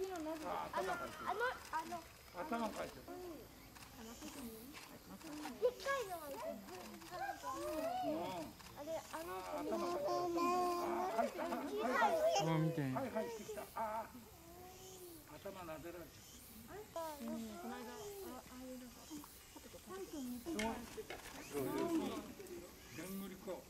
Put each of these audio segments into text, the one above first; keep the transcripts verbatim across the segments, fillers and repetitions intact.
あ、頭かいてる。 あの、あの、 頭かいてる。 でっかいのは、あれ、あの、 頭かいてる。あ、入った。 あ、見て。 はいはいしてきた。あ、頭撫でられちゃった。この間、あ、ああいうのが。そう、でんぐりこ。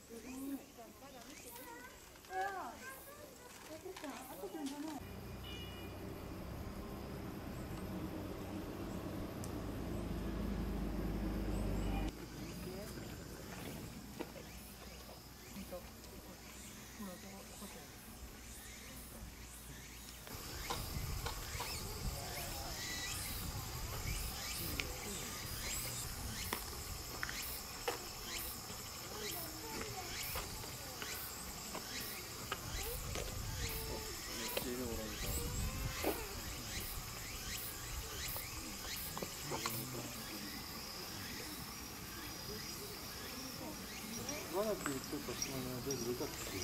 まだって言ってたつもりが全部出たっていう。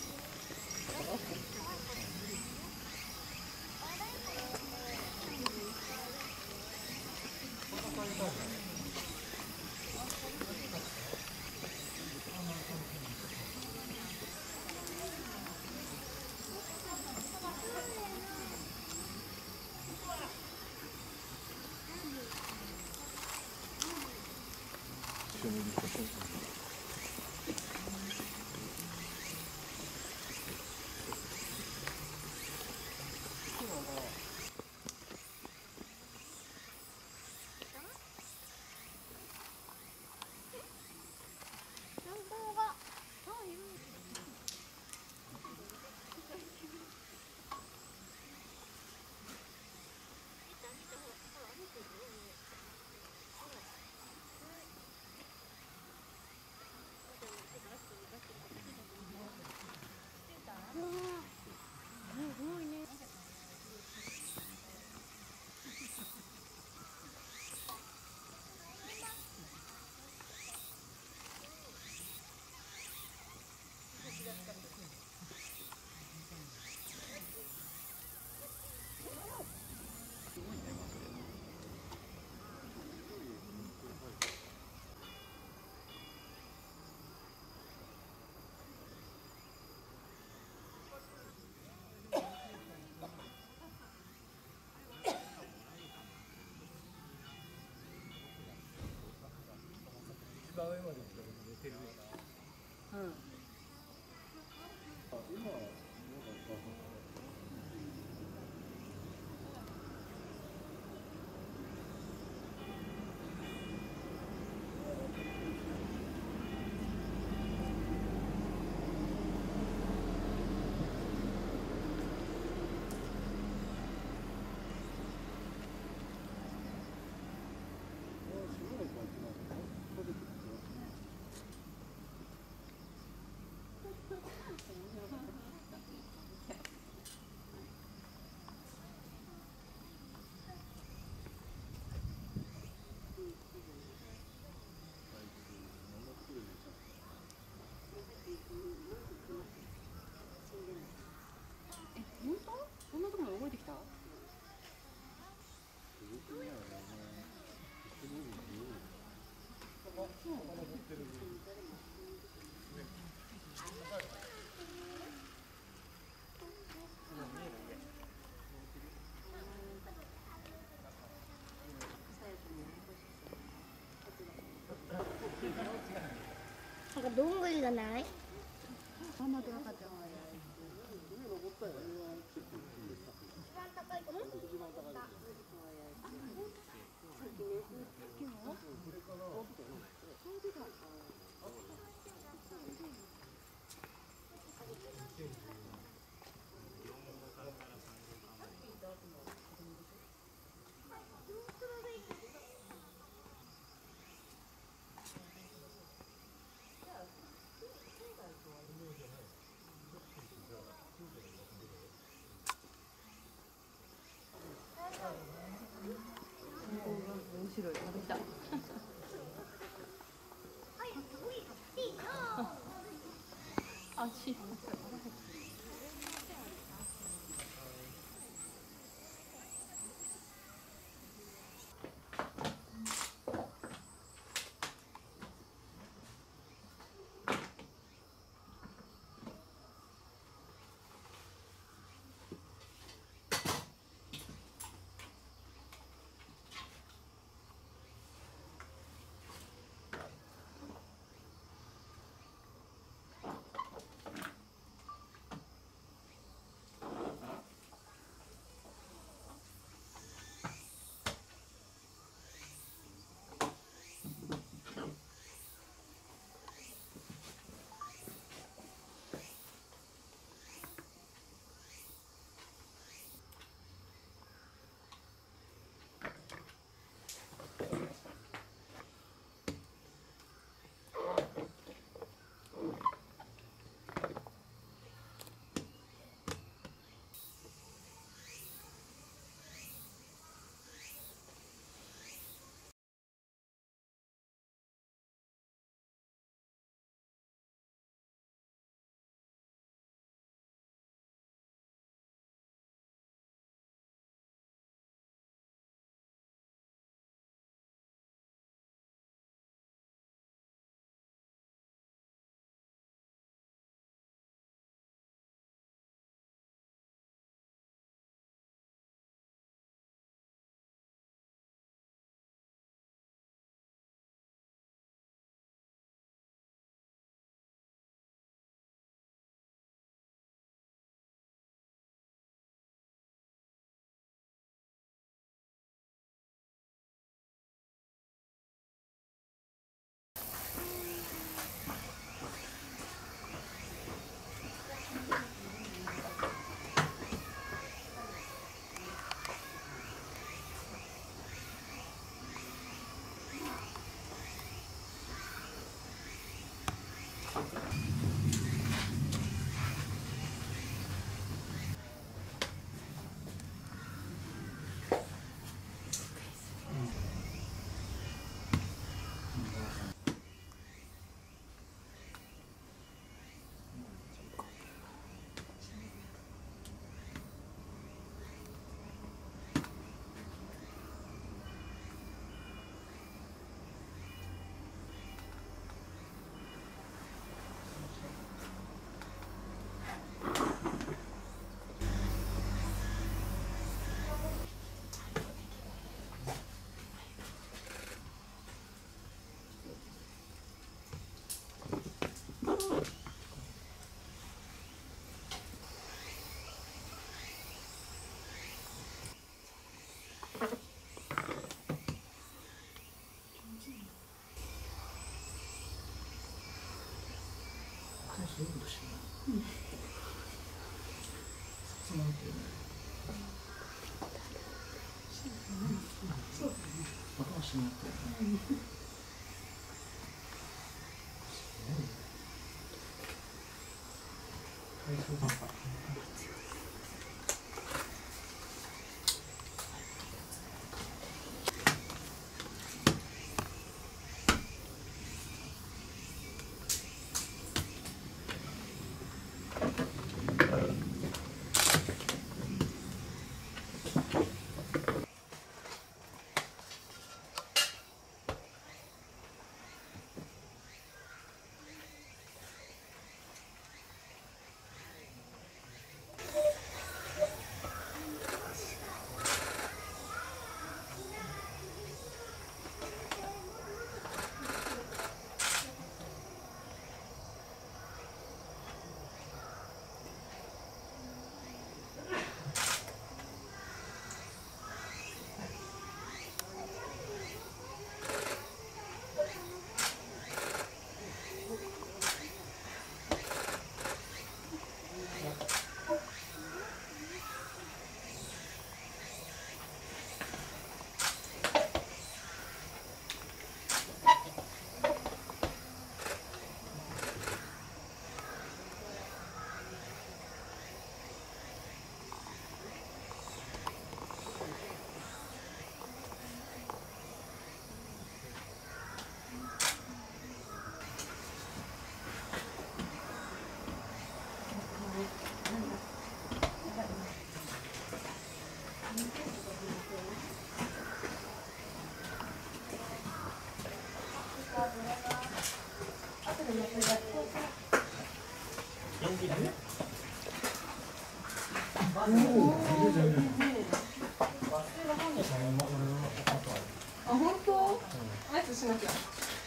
一緒に写真。一番上まで行ったら寝てるよな。うん。今はなんかなんかどんぐりがない？ あんまで分かっちゃう。 上登ったよね。 一番高いところ。 一番高い。 面白い。また来た。足。 そういうことしない。切ないってね。そう。頭しまってね。体操なんか。 あ、本当？挨拶しなきゃ。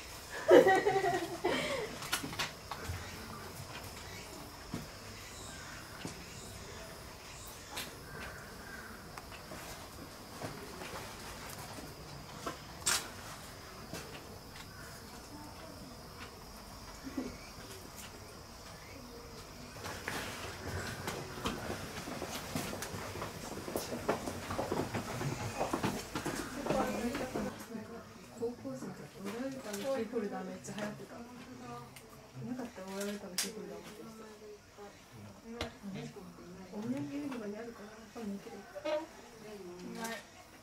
高校生の時、オラルタのキーホルダーめっちゃ流行ってた。なかったオラルタのキーホルダー持ってる人。お土産売り場にあるかな。多分見てる。ない。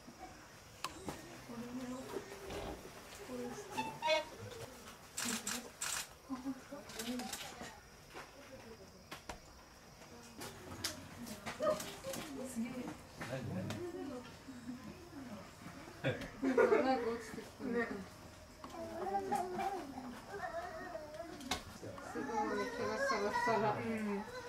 なんか落ちてきたね。すごい毛がサラサラ。うん。